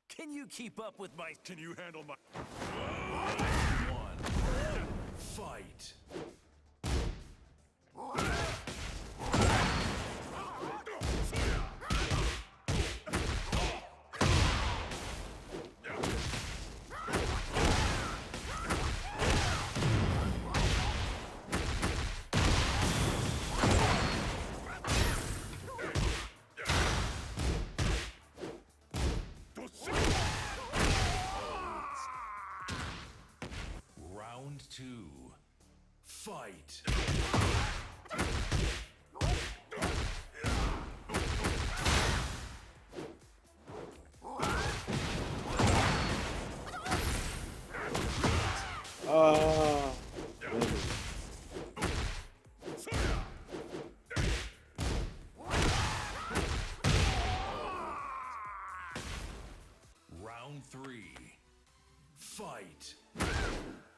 Can you keep up with my... Can you handle my... One. Fight. Round two. Fight. Round three. Fight.